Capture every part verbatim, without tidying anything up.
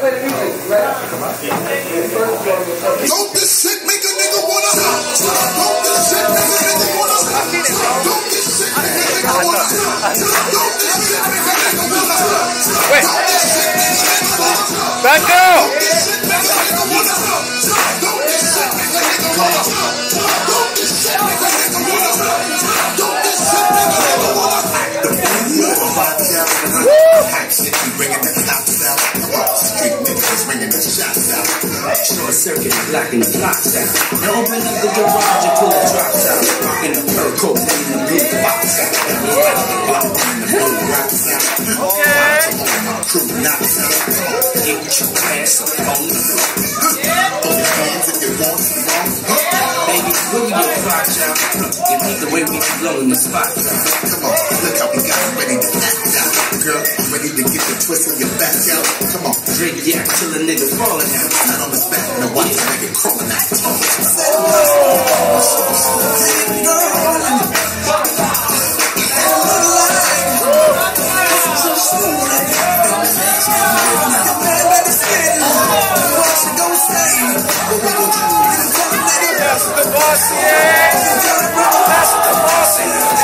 Don't this shit make a nigga wanna hop? Don't this shit make a nigga wanna hop? Don't this shit make a nigga wanna hop? Don't this shit make a nigga wanna hop? Wait. Don't this shit make a nigga wanna hop? Back up. Don't this shit make a nigga wanna hop? Don't this shit make a nigga wanna hop? Don't this shit make a nigga wanna hop? Don't this shit make a nigga wanna hop? The food box out, hot shit, we bringing the knots out. Street niggas bringing the shots out. Short circuit, blocking the blocks out. Now open up the garage and pull the drops out. Rocking the fur coat, bringing the blue box out. And we got the block, bringing the blue rocks out. Okay. My crew knocks out. Get your ass up on the floor. Put your hands if you want to wrong. Baby, wiggle your crotch out. You beat the way we be blowing the spots out. Come on, look how we got them ready to act out. Girl, I'm ready to get the twist in your back out. Come on, Drink yak till a nigga falling out. not on his back, now watch the nigga crawling out. That's the boss, yeah. That's the boss.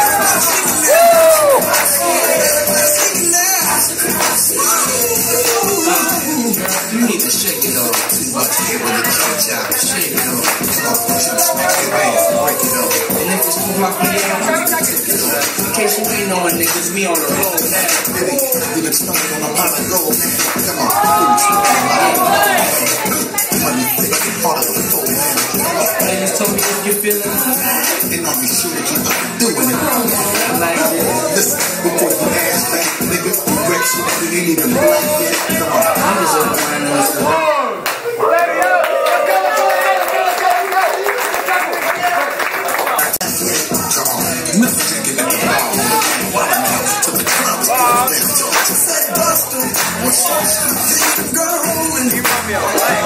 You need to shake it off. Too much here with the church out. Shake it off. Come on, push it, smack your ass, break it off. The niggas pull up in In case you ain't knowing niggas, me on the road now. Baby, you been stuck on a pot of gold, man. Come on, who's stuck on my money thick and hard to hold, man. Ladies told me if you feeling And I'll be sure that you up doing it. I like it. Listen, before you ask back, nigga, you wreck shit that we ain't even black yet. Come on. Niggas are behind us. Come on, nothing drinking at the bar. Why now? Till the club is closed down. She said, Buster, what's up? Girl, and you want me all right.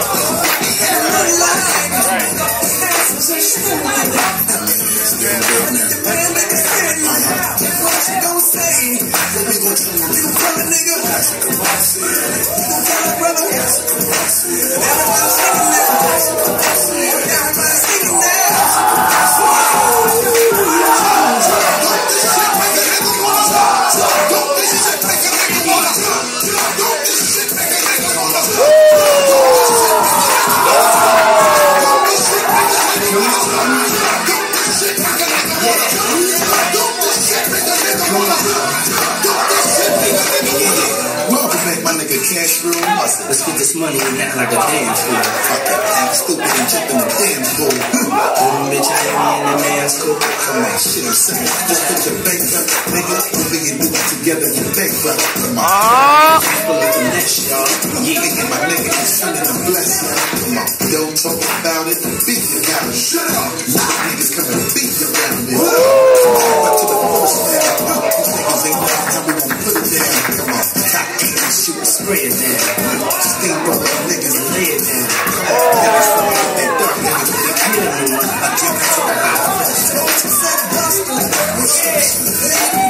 Cash real muscle. Let's get this money and act like a dance fool. Fuck that, act stupid and jump in the damn pool. Them bitches ain't me in the man's school. Come on, shit, I'm saying. Just put your bank up, nigga. We'll be and do it together in bankrupt. Come on. Pull up the next, y'all. Yeah, and my nigga is sending a blessing. Come on, don't talk about it. Beat you down. Shut up. Lot niggas coming to beat you around it. Come on, up to the first down. These niggas ain't know how we gon' put it down. Come on, top eight and shoot and spray it down. Steamroller niggas lay it down. Come on, niggas fucking with that dark niggas with the enemy. I can't talk about it. She said, Buster, what's up?